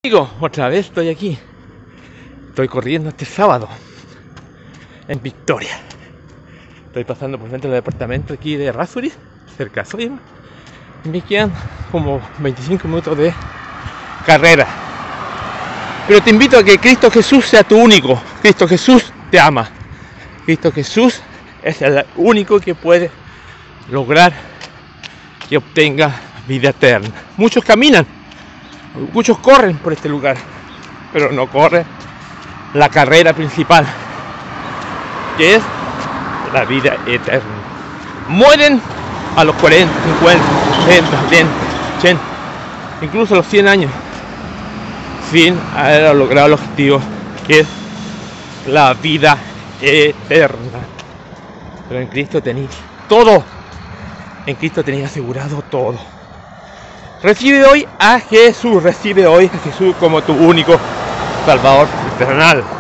Amigo, otra vez estoy aquí. Estoy corriendo este sábado en Victoria. Estoy pasando por frente del departamento aquí de Errázuriz, cerca de Soima. Y me quedan como 25 minutos de carrera. Pero te invito a que Cristo Jesús sea tu único. Cristo Jesús te ama. Cristo Jesús es el único que puede lograr que obtenga vida eterna. Muchos caminan, muchos corren por este lugar, pero no corren la carrera principal, que es la vida eterna. Mueren a los 40, 50, 60, 70, 80, incluso a los 100 años, sin haber logrado el objetivo, que es la vida eterna. Pero en Cristo tenéis todo. En Cristo tenéis asegurado todo. Recibe hoy a Jesús. Recibe hoy a Jesús como tu único Salvador eternal.